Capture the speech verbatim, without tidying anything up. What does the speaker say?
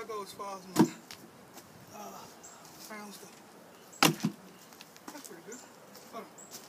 go as far as my uh, sounds go. That's pretty good. Hold on.